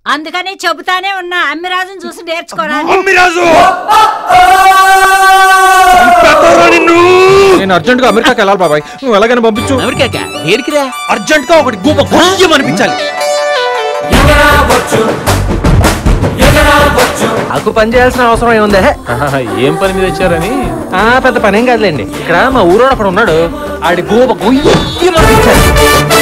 అందుకని చెబుతానే ఉన్నా అమ్మిరాజుని చూసి నేర్చుకోవాలి. నేను అర్జెంట్ గా అమెరికాకి వెళ్ళాలి బాబాయ్, నువ్వు ఎలాగైనా పంపించు. అమెరికాకా? దేనికిరా? అర్జెంట్ గా ఒకటి గూప అనిపించాలి. నాకు పని చేయాల్సిన అవసరం ఏముందే? ఏం పని మీద వచ్చారని? పెద్ద పనేం కాదులేండి. ఇక్కడ మా ఊరోడు అక్కడ ఉన్నాడు, ఆడి గూప గొయ్యమనిపించాలి.